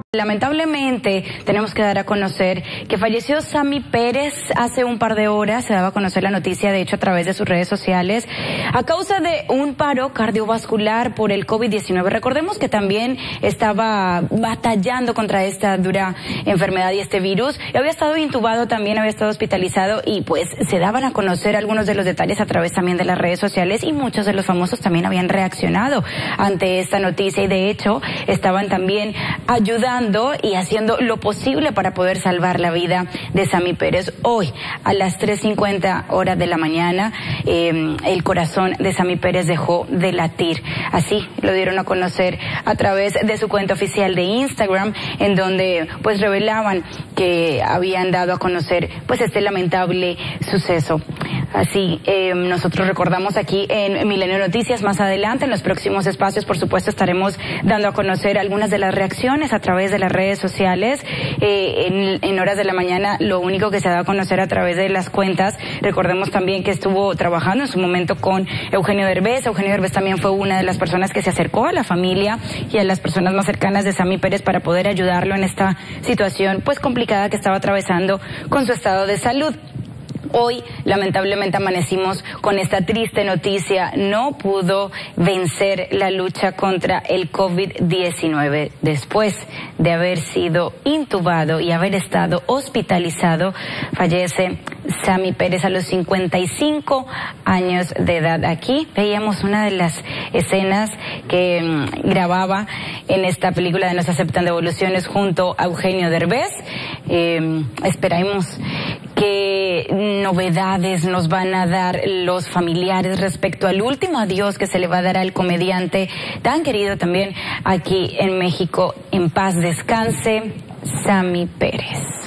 Lamentablemente tenemos que dar a conocer que falleció Sammy Pérez hace un par de horas. Se daba a conocer la noticia, de hecho, a través de sus redes sociales, a causa de un paro cardiovascular por el COVID-19. Recordemos que también estaba batallando contra esta dura enfermedad y este virus. Había estado intubado también, había estado hospitalizado y pues se daban a conocer algunos de los detalles a través también de las redes sociales, y muchos de los famosos también habían reaccionado ante esta noticia y de hecho estaban también ayudando y haciendo lo posible para poder salvar la vida de Sammy Pérez. Hoy, a las 3:50 horas de la mañana, el corazón de Sammy Pérez dejó de latir. Así lo dieron a conocer a través de su cuenta oficial de Instagram, en donde pues revelaban que habían dado a conocer pues este lamentable suceso. Así, nosotros recordamos aquí en Milenio Noticias. Más adelante, en los próximos espacios, por supuesto, estaremos dando a conocer algunas de las reacciones a través de las redes sociales. En horas de la mañana, lo único que se ha dado a conocer a través de las cuentas, recordemos también que estuvo trabajando en su momento con Eugenio Derbez. Eugenio Derbez también fue una de las personas que se acercó a la familia y a las personas más cercanas de Sammy Pérez para poder ayudarlo en esta situación pues complicada que estaba atravesando con su estado de salud. Hoy, lamentablemente, amanecimos con esta triste noticia. No pudo vencer la lucha contra el COVID-19. Después de haber sido intubado y haber estado hospitalizado, fallece Sammy Pérez a los 55 años de edad. Aquí veíamos una de las escenas que grababa en esta película de No se aceptan devoluciones junto a Eugenio Derbez. Esperamos qué novedades nos van a dar los familiares respecto al último adiós que se le va a dar al comediante tan querido también aquí en México. En paz descanse Sammy Pérez.